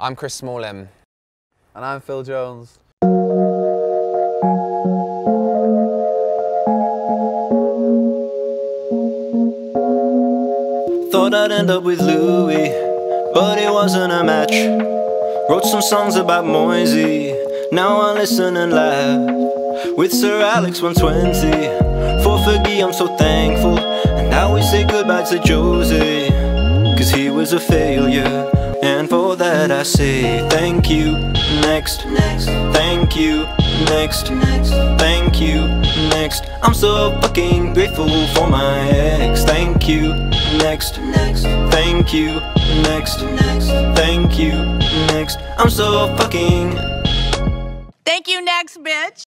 I'm Chris Smallham. And I'm Phil Jones. Thought I'd end up with Louis, but it wasn't a match. Wrote some songs about Moisey, now I listen and laugh. With Sir Alex 120, for Fergie I'm so thankful. And now we say goodbye to José, cause he was a failure. And for that I say thank you, next, thank you, next, thank you, next. I'm so fucking grateful for my ex. Thank you, next, thank you, next, thank you, next. I'm so fucking. Thank you, next, bitch.